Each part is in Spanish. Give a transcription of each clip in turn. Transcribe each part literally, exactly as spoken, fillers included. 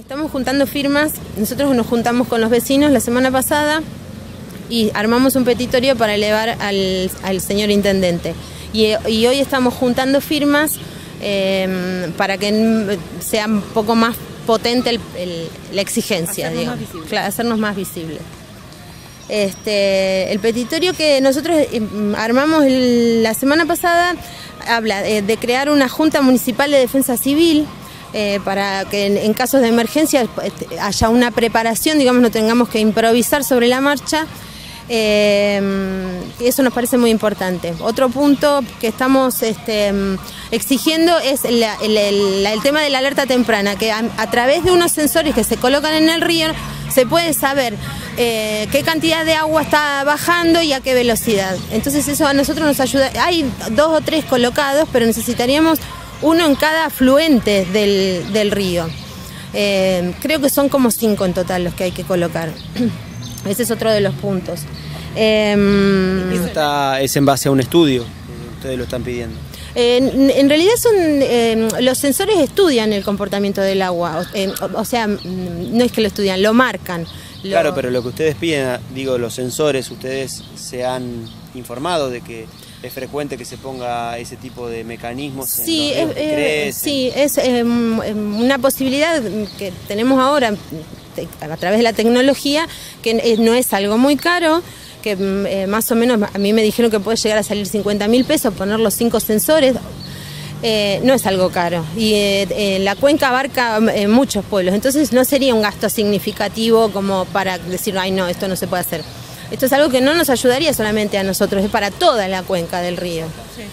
Estamos juntando firmas, nosotros nos juntamos con los vecinos la semana pasada y armamos un petitorio para elevar al, al señor intendente. Y, y hoy estamos juntando firmas eh, para que sea un poco más potente el, el, la exigencia, hacernos digamos, más visibles. Claro, hacernos más visibles. Este, el petitorio que nosotros armamos la semana pasada habla de, de crear una Junta Municipal de Defensa Civil eh, para que en, en casos de emergencia haya una preparación, digamos, no tengamos que improvisar sobre la marcha. Eh, eso nos parece muy importante. Otro punto que estamos este, exigiendo es la, el, el, el tema de la alerta temprana, que a, a través de unos sensores que se colocan en el río se puede saber eh, qué cantidad de agua está bajando y a qué velocidad. Entonces eso a nosotros nos ayuda. Hay dos o tres colocados, pero necesitaríamos uno en cada afluente del, del río. Eh, creo que son como cinco en total los que hay que colocar. Ese es otro de los puntos. Eh, ¿Eso está, es en base a un estudio? Ustedes lo están pidiendo. Eh, en, en realidad son eh, los sensores estudian el comportamiento del agua, o, eh, o, o sea, no es que lo estudian, lo marcan. Lo... Claro, pero lo que ustedes piden, digo, los sensores, ¿ustedes se han informado de que es frecuente que se ponga ese tipo de mecanismos sí, en los ríos que crecen? Eh, sí, es eh, una posibilidad que tenemos ahora a través de la tecnología, que no es algo muy caro, que eh, más o menos a mí me dijeron que puede llegar a salir cincuenta mil pesos poner los cinco sensores. Eh, no es algo caro y eh, eh, la cuenca abarca eh, muchos pueblos, entonces no sería un gasto significativo como para decir, ay no, esto no se puede hacer. Esto es algo que no nos ayudaría solamente a nosotros, es para toda la cuenca del río. Sí.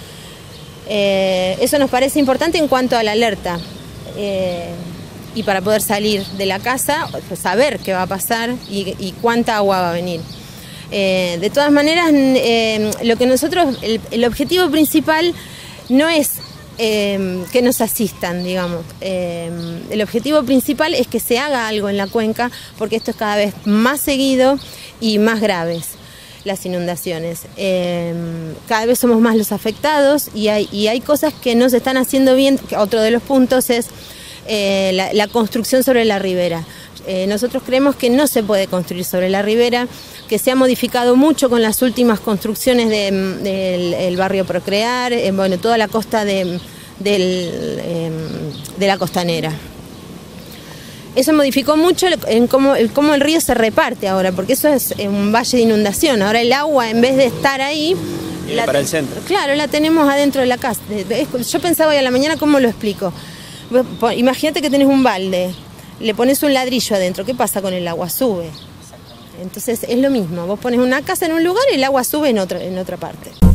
Eh, eso nos parece importante en cuanto a la alerta. Eh, y para poder salir de la casa, saber qué va a pasar y, y cuánta agua va a venir. Eh, de todas maneras, eh, lo que nosotros, el, el objetivo principal no es eh, que nos asistan, digamos. Eh, el objetivo principal es que se haga algo en la cuenca, porque esto es cada vez más seguido y más graves, las inundaciones. Eh, cada vez somos más los afectados y hay, y hay cosas que no se están haciendo bien. Otro de los puntos es Eh, la, la construcción sobre la ribera. Eh, nosotros creemos que no se puede construir sobre la ribera, que se ha modificado mucho con las últimas construcciones del de, de barrio Procrear, eh, bueno, toda la costa de, del, eh, de la costanera. Eso modificó mucho en cómo, el, cómo el río se reparte ahora, porque eso es un valle de inundación. Ahora el agua, en vez de estar ahí, la, para el centro. Claro, la tenemos adentro de la casa. Yo pensaba hoy a la mañana, ¿cómo lo explico? Imagínate que tenés un balde, le pones un ladrillo adentro, ¿qué pasa con el agua? Sube. Entonces es lo mismo, vos pones una casa en un lugar y el agua sube en otra, en otra parte.